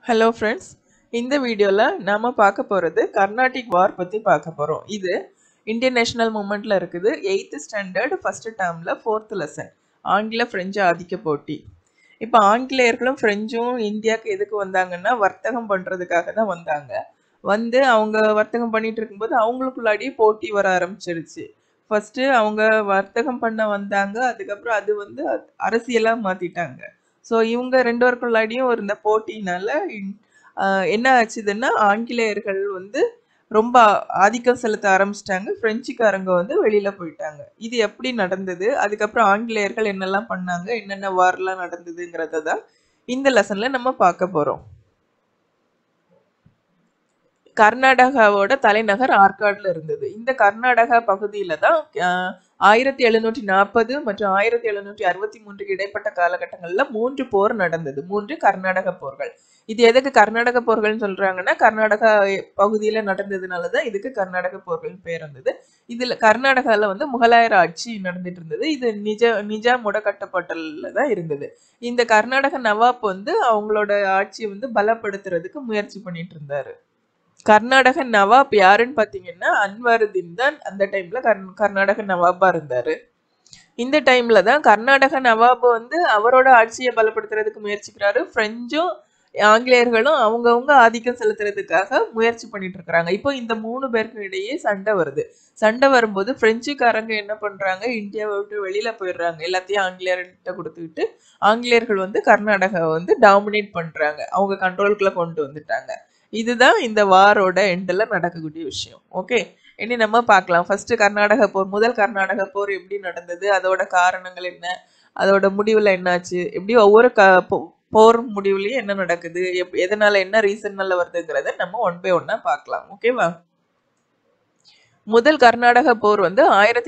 Hello friends, இந்த வீடியோல நாம பார்க்க போறது கர்நாடிக் வார் பத்தி பார்க்க போறோம். இது இந்தியன் நேஷனல் மூமெண்ட்ல இருக்குது. 8th ஸ்டாண்டர்ட் ஃபர்ஸ்ட் டேர்ம்ல 4th லெசன் ஆங்கில பிரெஞ்சு ஆதிக்க போட்டி. இப்போ ஆங்கிலேயர்களும் பிரெஞ்சும் இந்தியாவுக்கு எதுக்கு வந்தாங்கன்னா வர்த்தகம் பண்றதுக்காக தான் வந்தாங்க. வந்து அவங்க வர்த்தகம் பண்ணிட்டு இருக்கும்போது அவங்களுக்குள்ளாடியே போட்டி வர ஆரம்பிச்சிருச்சு. ஃபர்ஸ்ட் அவங்க வர்த்தகம் பண்ண வந்தாங்க, அதுக்கப்புறம் அது வந்து அரசியலா மாத்திட்டாங்க. ஸோ இவங்க ரெண்டு பேருக்குள்ளாடியும் ஒரு இந்த போட்டினால என்ன ஆச்சுதுன்னா ஆங்கிலேயர்கள் வந்து ரொம்ப ஆதிக்கம் செலுத்த ஆரம்பிச்சிட்டாங்க. பிரெஞ்சுக்காரங்க வந்து வெளியில போயிட்டாங்க. இது எப்படி நடந்தது, அதுக்கப்புறம் ஆங்கிலேயர்கள் என்னெல்லாம் பண்ணாங்க, என்னென்ன வார்லாம் நடந்ததுங்கிறத தான் இந்த லெசன்ல நம்ம பார்க்க போறோம். கர்நாடகாவோட தலைநகர் ஆற்காடுல இருந்தது. இந்த கர்நாடகா பகுதியில தான் 1740 மற்றும் 1763 இடைப்பட்ட காலகட்டங்கள்ல 3 போர் நடந்தது. 3 கர்நாடக போர்கள். இது எதுக்கு கர்நாடக போர்கள்னு சொல்றாங்கன்னா கர்நாடகா பகுதியில நடந்ததுனாலதான் இதுக்கு கர்நாடக போர்கள் பேர் வந்தது. இதுல கர்நாடகால வந்து முகலாயர் ஆட்சி நடந்துட்டு இருந்தது. இது நிஜாமோட கட்டுப்பாட்டுல தான் இருந்தது. இந்த கர்நாடக நவாப் வந்து அவங்களோட ஆட்சியை வந்து பலப்படுத்துறதுக்கு முயற்சி பண்ணிட்டு இருந்தாரு. கர்நாடக நவாப் யாருன்னு பாத்தீங்கன்னா அன்வாருதீன் தான் அந்த டைம்ல கர்நாடக நவாபா இருந்தாரு. இந்த டைம்ல தான் கர்நாடக நவாப் வந்து அவரோட ஆட்சியை பலப்படுத்துறதுக்கு முயற்சிக்கிறாரு. பிரெஞ்சும் ஆங்கிலேயர்களும் அவங்கவுங்க ஆதிக்கம் செலுத்துறதுக்காக முயற்சி பண்ணிட்டு இருக்கிறாங்க. இப்போ இந்த 3 பேருக்கு இடையே சண்டை வருது. சண்டை வரும்போது பிரெஞ்சுக்காரங்க என்ன பண்றாங்க, இந்தியாவை விட்டு வெளியில போயிடுறாங்க. எல்லாத்தையும் ஆங்கிலேயர்கிட்ட கொடுத்துக்கிட்டு ஆங்கிலேயர்கள் வந்து கர்நாடகாவை வந்து டாமினேட் பண்றாங்க. அவங்க கண்ட்ரோலுக்குள்ள கொண்டு வந்துட்டாங்க. இதுதான் இந்த வாரோட எண்ட்ல நடக்கக்கூடிய விஷயம். ஓகே, இனி நம்ம பார்க்கலாம். ஃபர்ஸ்ட் கர்நாடக போர், முதல் கர்நாடக போர் எப்படி நடந்தது, அதோட காரணங்கள் என்ன, அதோட முடிவுல என்னாச்சு, எப்படி ஒவ்வொரு போர் முடிவுலயும் என்ன நடக்குது, எதனால என்ன ரீசன்னால வருதுங்கிறத நம்ம ஒன் பை ஒன்னா பார்க்கலாம். ஓகேவா? முதல் கர்நாடக போர் வந்து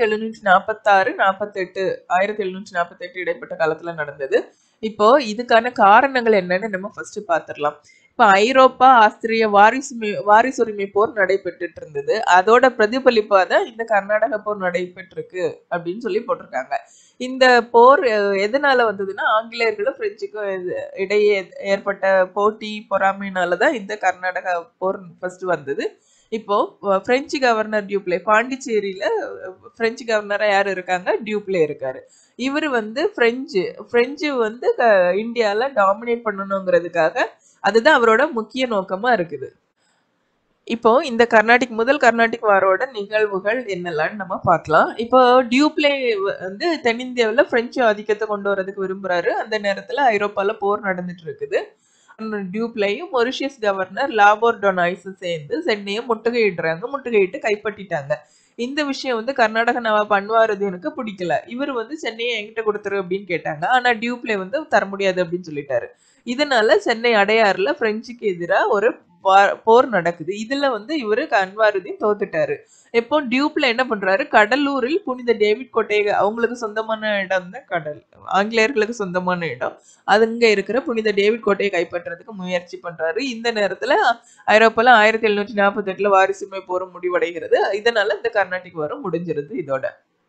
1746-48 1748 இடைப்பட்ட காலத்துல நடந்தது. இப்போ இதுக்கான காரணங்கள் என்னன்னு நம்ம ஃபர்ஸ்ட் பாத்துடலாம். இப்ப ஐரோப்பா ஆஸ்திரிய வாரிசுரிமை போர் நடைபெற்றுட்டு இருந்தது. அதோட பிரதிபலிப்பா தான் இந்த கர்நாடக போர் நடைபெற்றிருக்கு அப்படின்னு சொல்லி போட்டிருக்காங்க. இந்த போர் எதனால வந்ததுன்னா ஆங்கிலேயர்களும் பிரெஞ்சுக்கும் இடையே ஏற்பட்ட போட்டி பொறாமையினாலதான் இந்த கர்நாடக போர் ஃபர்ஸ்ட் வந்தது. இப்போ பிரெஞ்சு கவர்னர் டியூப்ளே, பாண்டிச்சேரியில பிரெஞ்சு கவர்னரா யாரு இருக்காங்க, டியூப்ளே இருக்காரு. இவர் வந்து பிரெஞ்சு வந்து இந்தியால டாமினேட் பண்ணணுங்கிறதுக்காக அதுதான் அவரோட முக்கிய நோக்கமா இருக்குது. இப்போ இந்த முதல் கர்நாடிக் வாரோட நிகழ்வுகள் என்னெல்லாம் நம்ம பார்க்கலாம். இப்போ டியூப்ளே வந்து தென்னிந்தியாவில் பிரெஞ்சு ஆதிக்கத்தை கொண்டு வரதுக்கு விரும்புறாரு. அந்த நேரத்துல ஐரோப்பால போர் நடந்துட்டு இருக்குது. டியூப்ளையும் மொரிஷியஸ் கவர்னர் லாபோர் டொனாய்ஸும் சேர்ந்து சென்னையை முற்றுகையிட்டு கைப்பற்றிட்டாங்க. இந்த விஷயம் வந்து கர்நாடக நவாப் அன்வாருதீனுக்கு பிடிக்கல. இவர் வந்து சென்னையை என்கிட்ட கொடுத்துரு அப்படின்னு கேட்டாங்க. ஆனா டியூப்ளே வந்து தர முடியாது அப்படின்னு சொல்லிட்டாரு. இதனால சென்னை அடையாறுல பிரெஞ்சுக்கு எதிராக ஒரு போர் நடக்குது. இதுல வந்து இவருக்கு அன்வாருதீன் தோத்துட்டாரு. எப்போ டியூப்ல என்ன பண்றாரு, கடலூரில் புனித டேவிட் கோட்டை, அவங்களுக்கு சொந்தமான இடம் தான் கடல், ஆங்கிலேயர்களுக்கு சொந்தமான இடம், அங்க இருக்கிற புனித டேவிட் கோட்டையை கைப்பற்றதுக்கு முயற்சி பண்றாரு. இந்த நேரத்துல ஐரோப்பால 1748 வாரிசுரிமை போர் முடிவடைகிறது. இதனால இந்த கர்நாடிக் வாரம் முடிஞ்சிருது. இதோட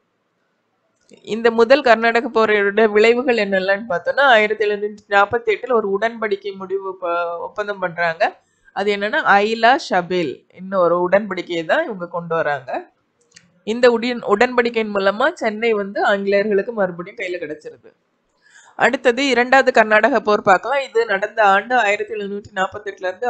இந்த முதல் கர்நாடக போரோட விளைவுகள் என்னெல்லாம் பார்த்தோம்னா 1748 ஒரு உடன்படிக்கை ஒப்பந்தம் பண்றாங்க. அது என்னன்னா ஐலா ஷபேல் இன்னொரு உடன்படிக்கையை தான் இவங்க கொண்டு வராங்க. இந்த உடன்படிக்கையின் மூலமா சென்னை வந்து ஆங்கிலேயர்களுக்கு மறுபடியும் கையில கிடைச்சிருது. அடுத்தது இரண்டாவது கர்நாடக போர் பார்க்கலாம். இது நடந்த ஆண்டு 1748 இருந்து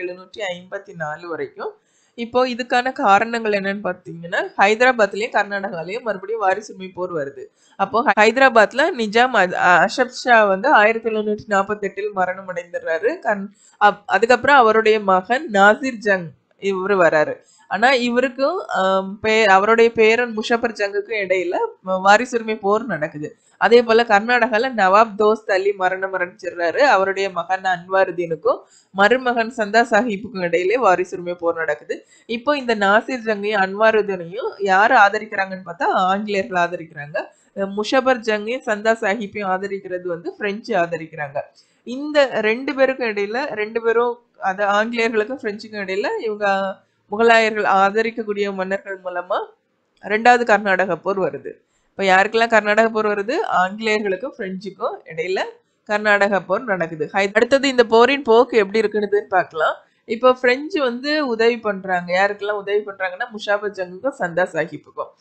1754 வரைக்கும். இப்போ இதுக்கான காரணங்கள் என்னன்னு பாத்தீங்கன்னா ஹைதராபாத்லயும் கர்நாடகாலயும் மறுபடியும் வாரிசுரிமை போர் வருது. அப்போ ஹைதராபாத்ல நிஜாம் அஷப் ஷா வந்து 1748 மரணம் அடைந்துடுறாரு. அதுக்கப்புறம் அவருடைய மகன் நாசிர் ஜங் இவரு வராரு. ஆனா இவருக்கும் அவருடைய பேரன் முஷபர் ஜங்குக்கும் இடையில வாரிசுரிமை போர் நடக்குது. அதே போல கர்நாடகால நவாப் தோஸ்த் அலி மரணம் அடைஞ்சிடுறாரு. அவருடைய மகன் அன்வாருதீனுக்கும் மருமகன் சந்தா சாஹிப்புக்கும் இடையிலே வாரிசுரிமை போர் நடக்குது. இப்போ இந்த நாசிர் ஜங்கையும் அன்வாருதீனையும் யாரு ஆதரிக்கிறாங்கன்னு பார்த்தா ஆங்கிலேயர்கள் ஆதரிக்கிறாங்க. முஷபர் ஜங்கையும் சந்தா சாஹிப்பையும் ஆதரிக்கிறது வந்து பிரெஞ்சு ஆதரிக்கிறாங்க. இந்த ரெண்டு பேருக்கும் இடையில அது ஆங்கிலேயர்களுக்கும் பிரெஞ்சுக்கும் இடையில இவங்க முகலாயர்கள் ஆதரிக்கக்கூடிய மன்னர்கள் மூலமா ரெண்டாவது கர்நாடக போர் வருது. இப்ப யாருக்கெல்லாம் கர்நாடக போர் வருது, ஆங்கிலேயர்களுக்கும் பிரெஞ்சுக்கும் இடையில கர்நாடகா போர் நடக்குது. அடுத்தது இந்த போரின் போக்கு எப்படி இருக்குன்னு பார்க்கலாம். இப்போ பிரெஞ்சு வந்து உதவி பண்றாங்க. யாருக்கெல்லாம் உதவி பண்றாங்கன்னா முஷாபத் ஜங்குக்கும் சந்தா சாஹிப்புக்கும்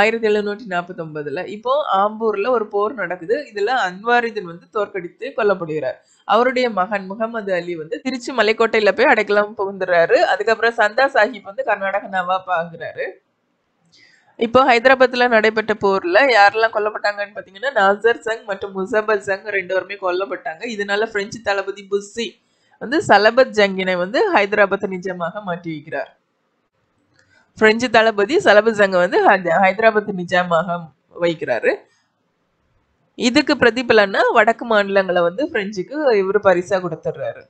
1749ல. இப்போ ஆம்பூர்ல ஒரு போர் நடக்குது. இதுல அன்வாரிதன் வந்து தோற்கடித்து கொல்லப்படுகிறார். அவருடைய மகன் முகமது அலி வந்து திருச்சி மலைக்கோட்டையில போய் அடைக்கலம் புகுந்துறாரு. அதுக்கப்புறம் சந்தா சாஹிப் வந்து கர்நாடக நவாப் ஆகுறாரு. இப்போ ஹைதராபாத்ல நடைபெற்ற போர்ல யாரெல்லாம் கொல்லப்பட்டாங்கன்னு பாத்தீங்கன்னா நாசர் சங் மற்றும் முசபத் ஜங் 2 பேருமே கொல்லப்பட்டாங்க. இதனால பிரெஞ்சு தளபதி புஸ்ஸி வந்து சலபத் ஜங்கினை வந்து ஹைதராபாத் நிஜாமாக மாற்றி வைக்கிறார். பிரெஞ்சு தளபதி சலபத் ஜங்க வந்து ஹைதராபாத் நிஜாமாக வைக்கிறாரு. இதுக்கு பிரதிபலனா வடக்கு மாநிலங்களை வந்து பிரெஞ்சுக்கு இவர் பரிசா கொடுத்துடுறாரு.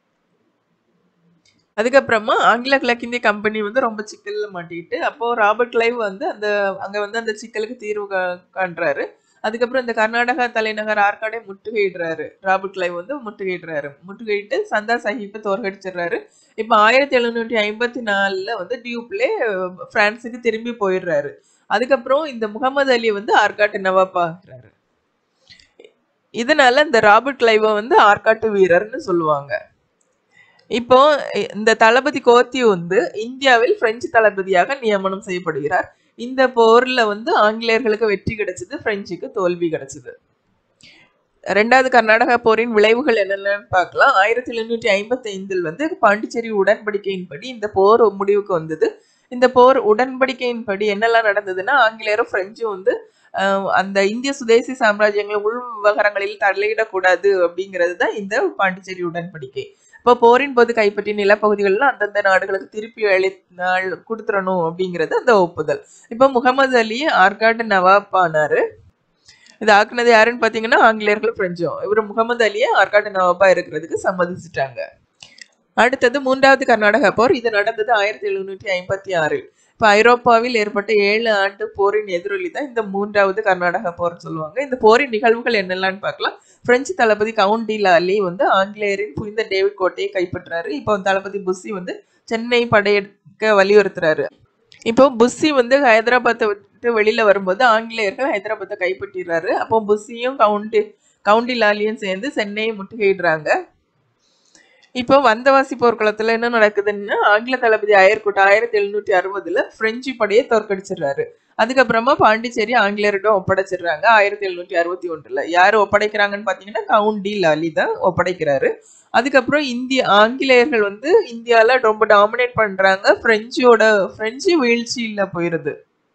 அதுக்கப்புறமா ஆங்கில கிழக்கிந்திய கம்பெனி வந்து ரொம்ப சிக்கல்ல மாட்டிக்கிட்டு அப்போ ராபர்ட் கிளைவ் வந்து அங்க வந்து அந்த சிக்கலுக்கு தீர்வு காண்றாரு. அதுக்கப்புறம் இந்த கர்நாடகா தலைநகர் ஆற்காடை முற்றுகையிடுறாரு. ராபர்ட் கிளைவ் வந்து முற்றுகையிட்டு சந்தா சாஹிப்பை தோற்கடிச்சிடுறாரு. இப்ப 1754ல வந்து டியூப்லே பிரான்ஸுக்கு திரும்பி போயிடுறாரு. அதுக்கப்புறம் இந்த முகமது அலி வந்து ஆற்காட்டு நவாப் ஆகுறாரு. இதனால இந்த ராபர்ட் கிளைவ வந்து ஆற்காட்டு வீரர்னு சொல்லுவாங்க. இப்போ இந்த தளபதி கோத்தி வந்து இந்தியாவில் பிரெஞ்சு தளபதியாக நியமனம் செய்யப்படுகிறார். இந்த போர்ல வந்து ஆங்கிலேயர்களுக்கு வெற்றி கிடைச்சது, பிரெஞ்சுக்கு தோல்வி கிடைச்சது. 2வது கர்நாடகா போரின் விளைவுகள் என்னென்னு பார்க்கலாம். 1755 வந்து பாண்டிச்சேரி உடன்படிக்கையின்படி இந்த போர் முடிவுக்கு வந்தது. இந்த போர் உடன்படிக்கையின்படி என்னெல்லாம் நடந்ததுன்னா ஆங்கிலேயரும் பிரெஞ்சும் வந்து அந்த இந்திய சுதேசி சாம்ராஜ்யங்கள் உள் விவகாரங்களில் தலையிடக்கூடாது அப்படிங்கிறது தான் இந்த பாண்டிச்சேரி உடன்படிக்கை. இப்போ போரின் போது கைப்பற்றிய நிலப்பகுதிகள்லாம் அந்தந்த நாடுகளுக்கு திருப்பி கொடுத்துடணும் அப்படிங்கிறது அந்த ஒப்புதல். இப்போ முகமது அலி ஆற்காடு நவாப் ஆனாரு. இது ஆக்குனது யாருன்னு பாத்தீங்கன்னா ஆங்கிலேயர்கள் பிரெஞ்சும். இவர் முகமது அலியை ஆற்காடு நவாபா இருக்கிறதுக்கு சம்மதிச்சுட்டாங்க. அடுத்தது 3வது கர்நாடகா போர். இது நடந்தது 1756. இப்ப ஐரோப்பாவில் ஏற்பட்ட 7 ஆண்டு போரின் எதிரொலி தான் இந்த 3வது கர்நாடகா போர்னு சொல்லுவாங்க. இந்த போரின் நிகழ்வுகள் என்னெல்லாம் பார்க்கலாம். பிரெஞ்சு தளபதி கவுண்ட் டி லாலி வந்து ஆங்கிலேயரின் புனித டேவிட் கோட்டையை கைப்பற்றாரு. இப்போ தளபதி புஸ்ஸி வந்து சென்னை படையெடுக்க வலியுறுத்துறாரு. இப்போ புஸ்ஸி வந்து ஹைதராபாத்தை விட்டு வெளியில வரும்போது ஆங்கிலேயர்கள் ஹைதராபாத்தை கைப்பற்றிடுறாரு. அப்போ புஸ்ஸியும் கவுண்டி லாலியும் சேர்ந்து சென்னையை முற்றுகையிடுறாங்க. இப்போ வந்தவாசி போர்க்களத்துல என்ன நடக்குதுன்னா ஆங்கில தளபதி அயர்குட் 1760ல பிரெஞ்சு படையை தோற்கடிச்சிடுறாரு. அதுக்கப்புறமா பாண்டிச்சேரி ஆங்கிலேயரிடம் ஒப்படைச்சிடுறாங்க 1761ல. யாரு ஒப்படைக்கிறாங்கன்னு பாத்தீங்கன்னா கவுண்ட் டி லாலி தான் ஒப்படைக்கிறாரு. அதுக்கப்புறம் ஆங்கிலேயர்கள் வந்து இந்தியால ரொம்ப டாமினேட் பண்றாங்க. பிரெஞ்சு வீழ்ச்சியில போயிருது.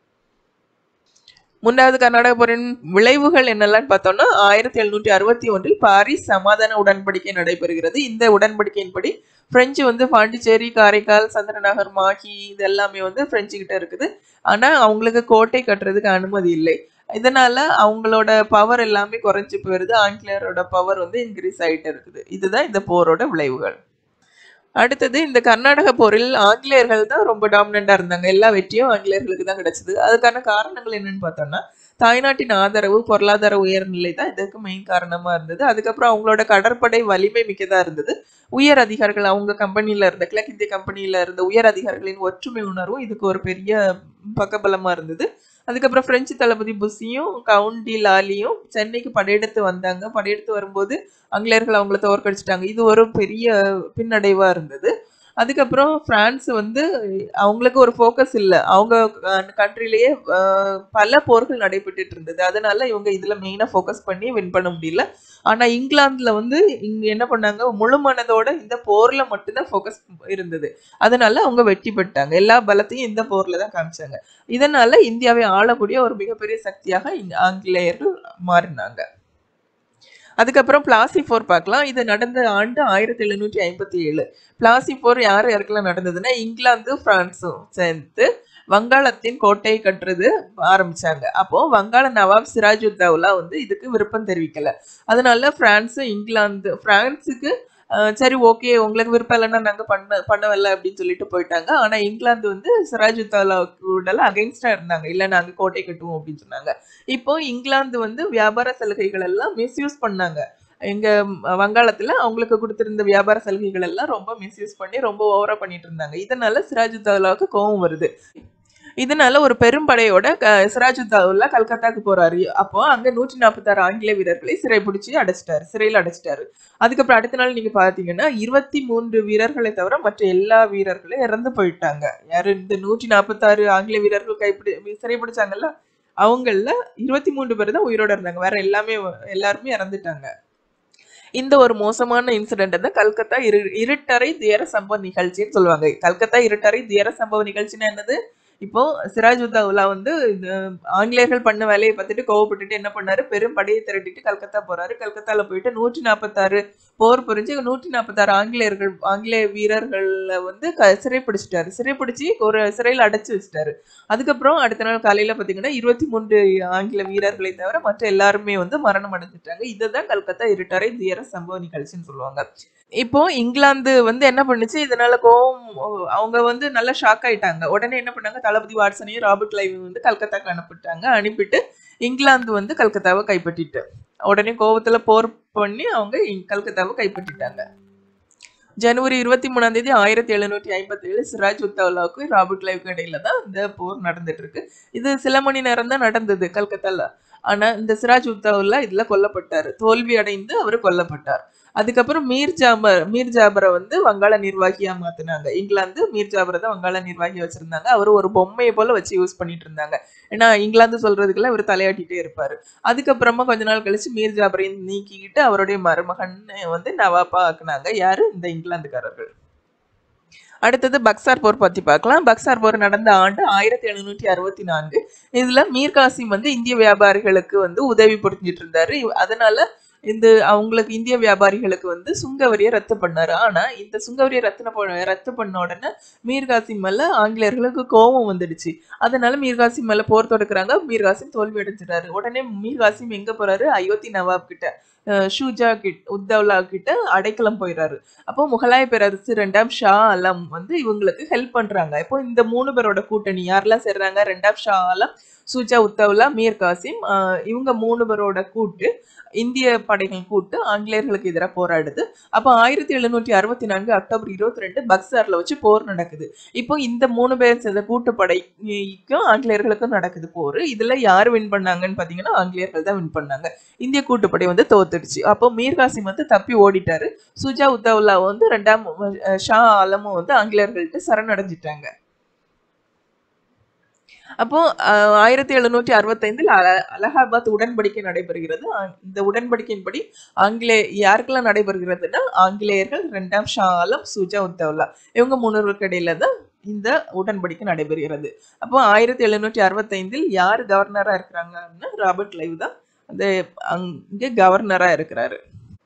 3வது கர்நாடக போரின் விளைவுகள் என்னெல்லாம் பார்த்தோம்னா 1761 பாரிஸ் சமாதான உடன்படிக்கை நடைபெறுகிறது. இந்த உடன்படிக்கையின்படி பிரெஞ்சு வந்து பாண்டிச்சேரி, காரைக்கால், சந்திரநகர், மாஹி இது எல்லாமே வந்து பிரெஞ்சு கிட்ட இருக்குது. ஆனா அவங்களுக்கு கோட்டை கட்டுறதுக்கு அனுமதி இல்லை. இதனால அவங்களோட பவர் எல்லாமே குறைஞ்சு போயிருது. ஆங்கிலேயரோட பவர் வந்து இன்க்ரீஸ் ஆயிட்டு இருக்குது. இதுதான் இந்த போரோட விளைவுகள். அடுத்தது இந்த கர்நாடக போரில் ஆங்கிலேயர்கள் தான் ரொம்ப டாமினண்டா இருந்தாங்க. எல்லா வெற்றியும் ஆங்கிலேயர்களுக்கு தான் கிடைச்சது. அதுக்கான காரணங்கள் என்னன்னு பார்த்தோம்னா தாய்நாட்டின் ஆதரவு, பொருளாதார உயர்நிலை தான் இதுக்கு மெயின் காரணமா இருந்தது. அதுக்கப்புறம் அவங்களோட கடற்படை வலிமை மிக்கதா இருந்தது. உயர் அதிகாரிகள் அவங்க கம்பெனியில இருந்த கிழக்கிந்திய கம்பெனியில இருந்த உயர் அதிகாரிகளின் ஒற்றுமை உணர்வும் இதுக்கு ஒரு பெரிய பக்கபலமா இருந்தது. அதுக்கப்புறம் பிரெஞ்சு தளபதி புஸ்ஸியும் கவுண்ட் டி லாலியும் சென்னைக்கு படையெடுத்து வந்தாங்க. படையெடுத்து வரும்போது ஆங்கிலேயர்கள் அவங்கள தோற்கடிச்சிட்டாங்க. இது ஒரு பெரிய பின்னடைவா இருந்தது. அதுக்கப்புறம் பிரான்ஸ் வந்து அவங்களுக்கு ஒரு ஃபோக்கஸ் இல்லை. அவங்க கண்ட்ரிலேயே பல போர்கள் நடைபெற்றுட்டு இருந்தது. அதனால இவங்க இதுல மெயினா ஃபோக்கஸ் பண்ணி வின் பண்ண முடியல. ஆனா இங்கிலாந்துல வந்து இங்க என்ன பண்ணாங்க, முழு மனதோட இந்த போர்ல மட்டும்தான் ஃபோக்கஸ் இருந்தது. அதனால அவங்க வெற்றி பெற்றாங்க. எல்லா பலத்தையும் இந்த போர்ல தான் காமிச்சாங்க. இதனால இந்தியாவை ஆளக்கூடிய ஒரு மிகப்பெரிய சக்தியாக ஆங்கிலேயர்கள் மாறினாங்க. அதுக்கப்புறம் பிளாசி போர் பார்க்கலாம். இது நடந்த ஆண்டு 1757. பிளாசி போர் யாருக்கெல்லாம் நடந்ததுன்னா இங்கிலாந்து பிரான்ஸும் சேர்ந்து வங்காளத்தின் கோட்டையை கட்டுறது ஆரம்பிச்சாங்க. அப்போ வங்காள நவாப் சிராஜுத்தௌலா வந்து இதுக்கு விருப்பம் தெரிவிக்கல. அதனால பிரான்ஸுக்கு சரி ஓகே உங்களுக்கு விருப்பம் இல்லைன்னா நாங்க பண்ணவில்லை அப்படின்னு சொல்லிட்டு போயிட்டாங்க. ஆனா இங்கிலாந்து வந்து சிராஜுத்தௌலாவோட அகைன்ஸ்டா இருந்தாங்க. இல்ல நாங்க கோட்டை கட்டுவோம் அப்படின்னு சொன்னாங்க. இப்போ இங்கிலாந்து வந்து வியாபார சலுகைகள் எல்லாம் மிஸ்யூஸ் பண்ணாங்க. எங்க வங்காளத்துல அவங்களுக்கு கொடுத்திருந்த வியாபார சலுகைகள் எல்லாம் ரொம்ப மிஸ்யூஸ் பண்ணி ரொம்ப ஓவரா பண்ணிட்டு இருந்தாங்க. இதனால சிராஜுத்தௌலாவுக்கு கோபம் வருது. இதனால ஒரு பெரும்படையோட சிராஜுத்தௌலா கல்கத்தாக்கு போறாரு. அப்போ அங்க 146 ஆங்கில வீரர்களை சிறைபிடிச்சு அடைச்சிட்டாரு, சிறையில் அடைச்சிட்டாரு. அதுக்கப்புறம் அடுத்த நாள் நீங்க பாத்தீங்கன்னா 23 வீரர்களை தவிர மற்ற எல்லா வீரர்களும் இறந்து போயிட்டாங்க. யாரு இந்த 146 ஆங்கில வீரர்கள் சிறைபிடிச்சாங்கல்ல, அவங்கள 23 பேர் தான் உயிரோட இருந்தாங்க. வேற எல்லாருமே இறந்துட்டாங்க. இந்த ஒரு மோசமான இன்சிடென்ட் தான் கல்கத்தா இருட்டறை துயர சம்பவ நிகழ்ச்சின்னு சொல்லுவாங்க. கல்கத்தா இருட்டறை துயர சம்பவ நிகழ்ச்சின்னா என்னது? இப்போ சிராஜுத்தௌலா வந்து ஆங்கிலேயர்கள் பண்ண வேலையை பார்த்துட்டு கோவப்பட்டுட்டு என்ன பண்ணாரு, பெரும் படையை திரட்டிட்டு கல்கத்தா போறாரு. கல்கத்தால போயிட்டு 146 போர் புரிஞ்சு 146 ஆங்கிலேய வீரர்களை வந்து சிறைப்பிடிச்சிட்டாரு. சிறைப்பிடிச்சு ஒரு சிறையில் அடைச்சு வச்சுட்டாரு. அதுக்கப்புறம் அடுத்த நாள் காலையில பாத்தீங்கன்னா 23 ஆங்கில வீரர்களை தவிர மற்ற எல்லாருமே வந்து மரணம் அடைஞ்சிட்டாங்க. இதுதான் கல்கத்தா இருட்டறை துயர சம்பவ நிகழ்ச்சின்னு சொல்லுவாங்க. இப்போ இங்கிலாந்து வந்து என்ன பண்ணுச்சு, இதனால கோவம் அவங்க வந்து நல்லா ஷாக் ஆயிட்டாங்க. உடனே என்ன பண்ணாங்க, தளபதி வாட்சனையும் ராபர்ட் கிளைவையும் வந்து கல்கத்தாக்கு அனுப்பிட்டு இங்கிலாந்து வந்து கல்கத்தாவை கைப்பற்றிட்டு உடனே கோவத்துல போர் பண்ணி அவங்க கல்கத்தாவை கைப்பற்றிட்டாங்க. ஜனவரி 23 1757 சிராஜுத்தௌலாவுக்கும் ராபர்ட் கிளைவுக்கும் இடையில தான் இந்த போர் நடந்துட்டு இருக்கு. இது சில மணி நேரம் தான் நடந்தது கல்கத்தால. ஆனா இந்த சிராஜுத்தௌலா இதுல கொல்லப்பட்டாரு. தோல்வி அடைந்து அவரு கொல்லப்பட்டார். அதுக்கப்புறம் மீர் ஜாபரை வந்து வங்காள நிர்வாகியா மாத்தினாங்க. இங்கிலாந்து மீர் ஜாபரை தான் வங்காள நிர்வாகியா வச்சிருந்தாங்க. அவரு ஒரு பொம்மையை போல வச்சு யூஸ் பண்ணிட்டு இருந்தாங்க. ஏன்னா இங்கிலாந்து சொல்றதுக்குள்ள இவர் தலையாட்டிட்டே இருப்பாரு. அதுக்கப்புறமா கொஞ்ச நாள் கழிச்சு மீர் ஜாபரையும் நீக்கிக்கிட்டு அவருடைய மருமகன் வந்து நவாப்பா ஆக்குனாங்க. யாரு? இந்த இங்கிலாந்துக்காரர்கள். அடுத்தது பக்சார் போர் பத்தி பார்க்கலாம். பக்சார் போர் நடந்த ஆண்டு 1764. இதுல மீர் காசிம் வந்து இந்திய வியாபாரிகளுக்கு வந்து உதவி புரிஞ்சிட்டு இருந்தாரு. அதனால அவங்களுக்கு இந்திய வியாபாரிகளுக்கு வந்து சுங்கவரியை ரத்து பண்ணாரு. ஆனா இந்த சுங்கவரியை ரத்து பண்ண உடனே மீர் காசிம் மேல ஆங்கிலேயர்களுக்கு கோபம் வந்துடுச்சு. அதனால மீர் காசிம் மேல போர் தொடுக்கிறாங்க. மீர் காசிம் தோல்வி அடைஞ்சிட்டாரு. உடனே மீர் காசிம் எங்க போறாரு? அயோத்தி நவாப் கிட்ட, ஷூஜா உத்தவ்லா கிட்ட அடைக்கலம் போயிடுறாரு. அப்போ முகலாய பேரரசு 2ஆம் ஷா ஆலம் வந்து இவங்களுக்கு ஹெல்ப் பண்றாங்க. இப்போ இந்த 3 பேரோட கூட்டணி யாரெல்லாம் சேர்றாங்க? 2ஆம் ஷா ஆலம், ஷூஜா உத்தவ்லா, மீர் காசிம், இவங்க 3 பேரோட கூட்டு இந்திய படைகள் கூட்டு ஆங்கிலேயர்களுக்கு எதிராக போராடுது. அப்போ 1764 அக்டோபர் 22 பக்சார்ல வச்சு போர் நடக்குது. இப்போ இந்த 3 பேர் சேர்ந்த கூட்டுப்படைக்கும் ஆங்கிலேயர்களுக்கும் நடக்குது போர். இதுல யாரு வின் பண்ணாங்கன்னு பாத்தீங்கன்னா ஆங்கிலேயர்கள் தான் வின் பண்ணாங்க. இந்திய கூட்டுப்படை வந்து தோத்துடுச்சு. அப்போ மீர் காசிம் வந்து தப்பி ஓடிட்டாரு. சுஜா உத்தவ்லா வந்து 2ஆம் ஷா ஆலமும் வந்து ஆங்கிலேயர்கள்ட்ட சரணடைஞ்சிட்டாங்க. அப்போ 1765 அலகாபாத் உடன்படிக்கை நடைபெறுகிறது. இந்த உடன்படிக்கையின்படி யாருக்கெல்லாம் நடைபெறுகிறதுனா ஆங்கிலேயர்கள், 2ஆம் ஷா ஆலம், சுஜா உத்தவ்லா இவங்க 3 பேருக்கு இடையில தான் இந்த உடன்படிக்கை நடைபெறுகிறது. அப்போ 1765 யார் கவர்னரா இருக்கிறாங்கன்னா ராபர்ட் கிளைவ் தான் அங்க கவர்னரா இருக்கிறாரு.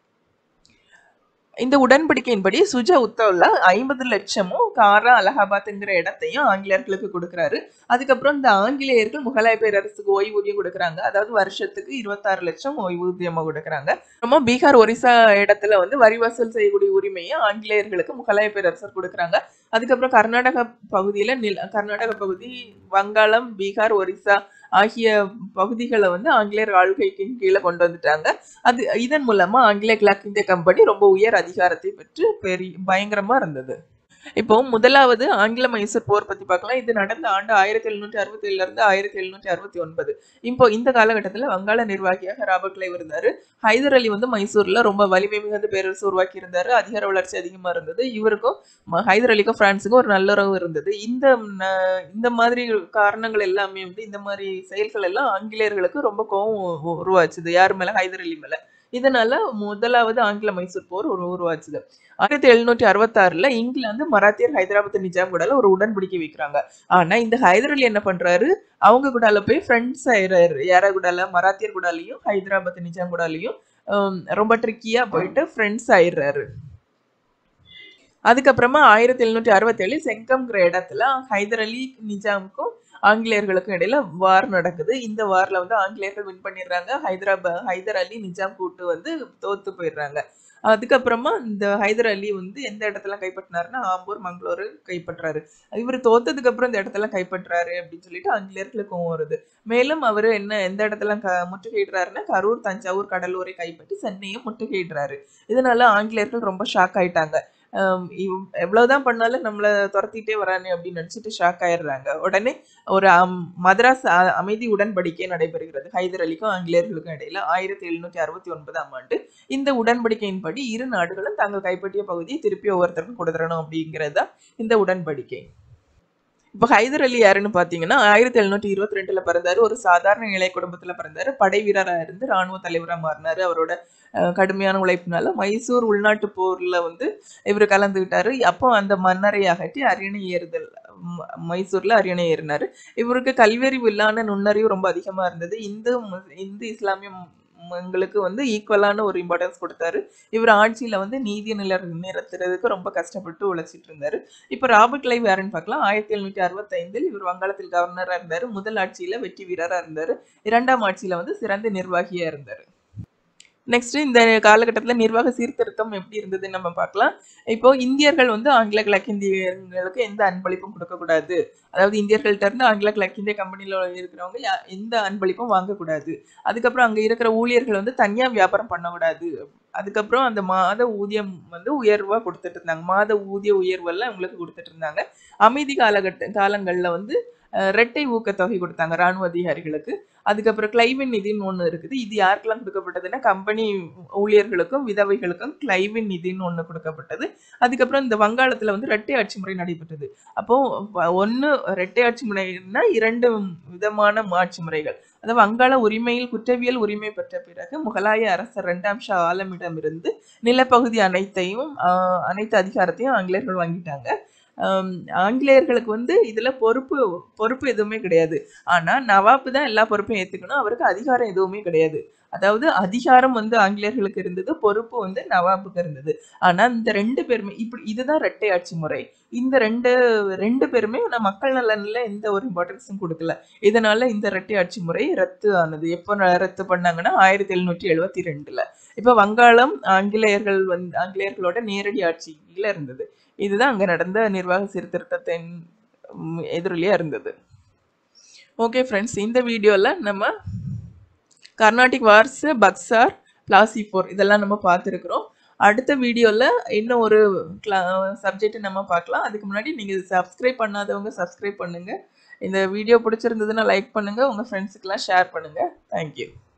இந்த உடன்படிக்கையின்படி சுஜா உத்தவ்லா 50 லட்சமும் காரா அலகாபாத்ங்கிற இடத்தையும் ஆங்கிலேயர்களுக்கு கொடுக்குறாரு. அதுக்கப்புறம் இந்த ஆங்கிலேயர்கள் முகலாய பேரரசுக்கு ஓய்வூதியம் கொடுக்குறாங்க. அதாவது வருஷத்துக்கு 26 லட்சம் ஓய்வூதியமா கொடுக்குறாங்க. அப்புறமா பீகார், ஒரிசா இடத்துல வந்து வரி வசூல் செய்யக்கூடிய உரிமையை ஆங்கிலேயர்களுக்கு முகலாய பேரரசர் கொடுக்குறாங்க. அதுக்கப்புறம் கர்நாடக பகுதி, வங்காளம், பீகார், ஒரிசா ஆகிய பகுதிகளை வந்து ஆங்கிலேயர் ஆளுகைக்கு கீழே கொண்டு வந்துட்டாங்க. இதன் மூலமா ஆங்கிலேய கிழக்கிந்திய கம்பெனி ரொம்ப உயர் அதிகாரத்தை பெற்று பயங்கரமா இருந்தது. இப்போ முதலாவது ஆங்கில மைசூர் போர் பத்தி பார்க்கலாம். இது நடந்த ஆண்டு 1767 இருந்து 1769. இப்போ இந்த காலகட்டத்துல வங்காள நிர்வாகியாக ராபர்ட் கிளைவ் இருந்தாரு. ஹைதர் அலி வந்து மைசூர்ல ரொம்ப வலிமை மிகுந்த பேரரசு உருவாக்கி இருந்தாரு. அதிகார வளர்ச்சி அதிகமா இருந்தது. இவருக்கும் ஹைதர் அலிக்கும் பிரான்ஸுக்கும் ஒரு நல்லுறவு இருந்தது. இந்த மாதிரி காரணங்கள் எல்லாமே வந்து இந்த மாதிரி செயல்கள் எல்லாம் ஆங்கிலேயர்களுக்கு ரொம்ப கோபம் உருவாச்சுது. யாரு மேல? ஹைதர் அலி மேல. இதனால முதலாவது ஆங்கில மைசூர் போர் உருவாச்சுது. 1766 இங்கிலாந்து மராத்தியர் ஹைதராபாத் நிஜாம் கூட ஒரு உடன்படிக்கை வைக்கிறாங்க. ஆனா இந்த ஹைதர் அலி என்ன பண்றாரு? அவங்க கூடால போய் ஃப்ரெண்ட்ஸ் ஆயிடுறாரு. யார கூடால? மராத்தியர் கூடாலையும் ஹைதராபாத் நிஜாம் கூடாலையும் ரொம்ப ட்ரிக்கியா போயிட்டு ஃப்ரெண்ட்ஸ் ஆயிடுறாரு. அதுக்கப்புறமா 1767 செங்கம்ங்கிற இடத்துல ஹைதர் அலி நிஜாமுக்கும் ஆங்கிலேயர்களுக்கும் இடையில வார் நடக்குது. இந்த வார்ல வந்து ஆங்கிலேயர்கள் வின் பண்ணிடுறாங்க. ஹைதர் அலி நிஜாம் கூட்டு வந்து தோத்து போயிடுறாங்க. அதுக்கப்புறமா இந்த ஹைதர் அலி வந்து எந்த இடத்துல கைப்பற்றினாருன்னா ஆம்பூர், மங்களூர் கைப்பற்றாரு. இவர் தோத்ததுக்கு அப்புறம் இந்த இடத்துல கைப்பற்றாரு அப்படின்னு சொல்லிட்டு ஆங்கிலேயர்களுக்கு கோவம் வருது. மேலும் அவரு எந்த இடத்துல முற்றுகையிடுறாருன்னா கரூர், தஞ்சாவூர், கடலூரை கைப்பற்றி சென்னையும் முற்றுகையிடுறாரு. இதனால ஆங்கிலேயர்கள் ரொம்ப ஷாக் ஆயிட்டாங்க. எவ்வளவுதான் பண்ணாலும் நம்மள துரத்திட்டே வரானே அப்படின்னு நினைச்சிட்டு ஷாக் ஆயிடுறாங்க. உடனே ஒரு மதராஸ் அமைதி உடன்படிக்கை நடைபெறுகிறது ஹைதர் அலிக்கும் ஆங்கிலேயர்களுக்கும் இடையில 1769ஆம் ஆண்டு. இந்த உடன்படிக்கையின்படி இரு நாடுகளும் தாங்கள் கைப்பற்றிய பகுதியை திருப்பி ஒவ்வொருத்தருக்கும் கொடுத்துடணும் அப்படிங்கிறது தான் இந்த உடன்படிக்கை. இப்போ ஹைதர் அலி யாருன்னு பாத்தீங்கன்னா 1722ல பிறந்தாரு. ஒரு சாதாரண இளைய குடும்பத்துல பிறந்தாரு. படை வீரரா இருந்து ராணுவ தலைவரா மாறினாரு. அவரோட கடுமையான உழைப்பினால மைசூர் உள்நாட்டு போர்ல வந்து இவர் கலந்துகிட்டாரு. அப்போ அந்த மன்னரை அகற்றி அரியணை ஏறுதல் மைசூர்ல அரியணை ஏறினாரு. இவருக்கு கல்வியறிவு இல்லாத நுண்ணறிவு ரொம்ப அதிகமா இருந்தது. இந்து இஸ்லாமிய எங்களுக்கு வந்து ஈக்குவலான ஒரு இம்பார்ட்டன்ஸ் கொடுத்தாரு. இவர் ஆட்சியில வந்து நீதி நிறுத்துறதுக்கு ரொம்ப கஷ்டப்பட்டு உழைச்சிட்டு இருந்தாரு. இப்ப ராபர்ட் கிளைவ் யாருன்னு பார்க்கலாம். 1765 இவர் வங்காளத்தில் கவர்னரா இருந்தாரு. முதல் ஆட்சியில வெற்றி வீரரா இருந்தாரு. இரண்டாம் ஆட்சியில வந்து சிறந்த நிர்வாகியா இருந்தாரு. நெக்ஸ்ட் இந்த காலகட்டத்துல நிர்வாக சீர்திருத்தம் எப்படி இருந்ததுன்னு நம்ம பார்க்கலாம். இப்போ இந்தியர்கள் வந்து ஆங்கில கிழக்கிந்தியர்களுக்கு எந்த அன்பளிப்பும் கொடுக்கக்கூடாது. அதாவது இந்தியர்கள்ட்ட இருந்து ஆங்கில கிழக்கிந்திய கம்பெனில இருக்கிறவங்க எந்த அன்பளிப்பும் வாங்கக்கூடாது. அதுக்கப்புறம் அங்க இருக்கிற ஊழியர்கள் வந்து தனியா வியாபாரம் பண்ணக்கூடாது. அதுக்கப்புறம் அந்த மாத ஊதியம் வந்து உயர்வா கொடுத்துட்டு இருந்தாங்க. மாத ஊதிய உயர்வெல்லாம் உங்களுக்கு கொடுத்துட்டு இருந்தாங்க. அமைதி காலங்கள்ல வந்து இரட்டை ஊக்கத்தொகை கொடுத்தாங்க ராணுவ அதிகாரிகளுக்கு. அதுக்கப்புறம் கிளைவின் நிதின்னு ஒண்ணு இருக்குது. இது யாருக்கெல்லாம் கொடுக்கப்பட்டதுன்னா கம்பெனி ஊழியர்களுக்கும் விதவைகளுக்கும் கிளைவின் நிதின்னு ஒண்ணு கொடுக்கப்பட்டது. அதுக்கப்புறம் இந்த வங்காளத்துல வந்து இரட்டை ஆட்சி முறை நடைபெற்றது. அப்போ ஒண்ணு இரட்டை ஆட்சி முறைன்னா 2 விதமான ஆட்சி முறைகள். அதாவது வங்காள உரிமையில் குற்றவியல் உரிமை பெற்ற பிறகு முகலாய அரசர் 2ஆம் ஷா ஆலமிடமிருந்து நிலப்பகுதி அனைத்து அதிகாரத்தையும் ஆங்கிலேயர்கள் வாங்கிட்டாங்க. ஆங்கிலேயர்களுக்கு வந்து இதுல பொறுப்பு எதுவுமே கிடையாது. ஆனா நவாப் தான் எல்லா பொறுப்பையும் ஏத்துக்கணும். அவருக்கு அதிகாரம் எதுவுமே கிடையாது. அதாவது அதிகாரம் வந்து ஆங்கிலேயர்களுக்கு இருந்தது, பொறுப்பு வந்து நவாபுக்கு இருந்தது. ஆனா இந்த 2 பேருமே இதுதான் இரட்டை ஆட்சி முறை. இந்த ரெண்டு பேருமே மக்கள் நலன்ல எந்த ஒரு இம்பார்ட்டன்ஸும் கொடுக்கல. இதனால இந்த இரட்டை ஆட்சி முறை ரத்து ஆனது. எப்போ ரத்து பண்ணாங்கன்னா 1772ல. இப்ப வங்காளம் ஆங்கிலேயர்களோட நேரடி ஆட்சியில இருந்தது. இதுதான் அங்க நடந்த நிர்வாக சீர்திருத்தத்தின் எதிரொலியா இருந்தது. ஓகே ஃப்ரெண்ட்ஸ், இந்த வீடியோல நம்ம கர்நாடிக் வார்ஸ், பக்சார், பிளாசி போர் இதெல்லாம் நம்ம பார்த்துருக்குறோம். அடுத்த வீடியோல இன்னும் ஒரு சப்ஜெக்ட் நம்ம பார்க்கலாம். அதுக்கு முன்னாடி நீங்க சப்ஸ்கிரைப் பண்ணாதவங்க சப்ஸ்கிரைப் பண்ணுங்க. இந்த வீடியோ பிடிச்சிருந்ததுன்னா லைக் பண்ணுங்க. உங்க ஃப்ரெண்ட்ஸுக்கெல்லாம் ஷேர் பண்ணுங்க. தேங்க்யூ.